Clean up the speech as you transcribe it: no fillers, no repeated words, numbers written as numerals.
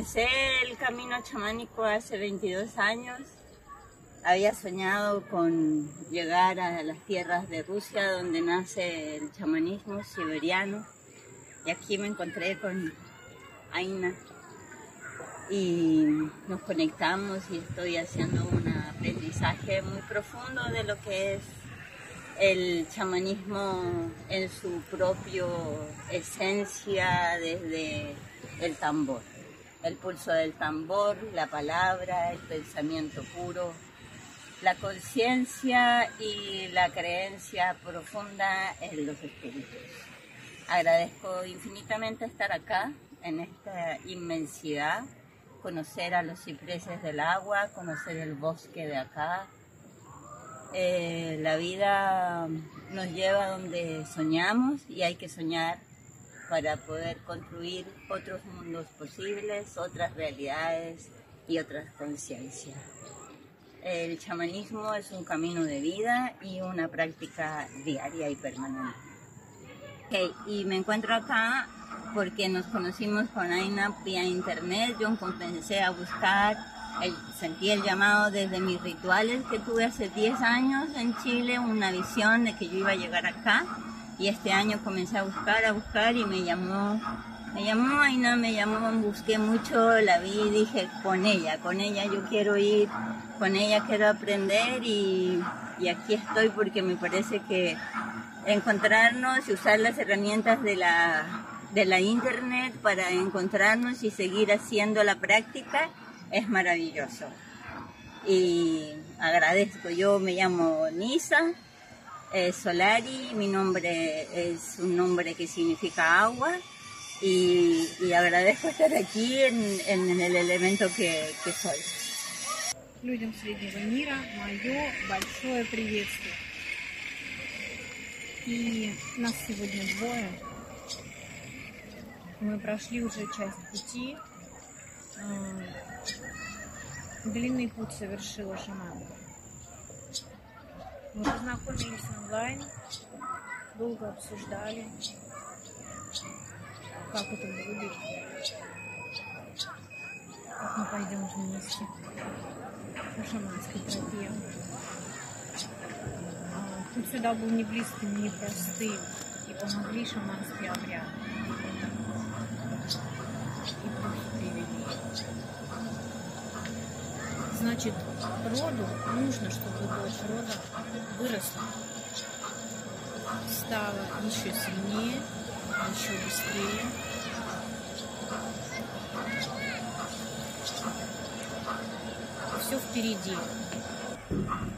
Comencé el camino chamánico hace 22 años. Había soñado con llegar a las tierras de Rusia, donde nace el chamanismo siberiano. Y aquí me encontré con Aina y nos conectamos y estoy haciendo un aprendizaje muy profundo de lo que es el chamanismo en su propia esencia, desde el tambor, el pulso del tambor, la palabra, el pensamiento puro, la conciencia y la creencia profunda en los espíritus. Agradezco infinitamente estar acá, en esta inmensidad, conocer a los cipreses del agua, conocer el bosque de acá. La vida nos lleva donde soñamos y hay que soñar para poder construir otros mundos posibles, otras realidades y otras conciencias. El chamanismo es un camino de vida y una práctica diaria y permanente. Y me encuentro acá porque nos conocimos con Aina vía internet. Yo comencé a buscar, sentí el llamado desde mis rituales que tuve hace 10 años en Chile, una visión de que yo iba a llegar acá. Y este año comencé a buscar y me llamó Aina, busqué mucho, la vi y dije, con ella yo quiero ir, con ella quiero aprender y aquí estoy porque me parece que encontrarnos y usar las herramientas de la internet para encontrarnos y seguir haciendo la práctica es maravilloso. Y agradezco, yo me llamo Nisa Solari, mi nombre es un nombre que significa agua y agradezco estar aquí en el elemento que soy. Людям среднего мира мое большое приветствие. И нас сегодня двое. Мы прошли уже часть пути. Длинный путь совершила шаманка. Мы познакомились онлайн, долго обсуждали, как это будет, как мы пойдем вместе по шаманской тропе. Путь сюда был не близким, не простым, и помогли шаманские обряды. И путь привели. Значит, роду нужно, чтобы дочь рода выросла, стала еще сильнее, еще быстрее. Все впереди.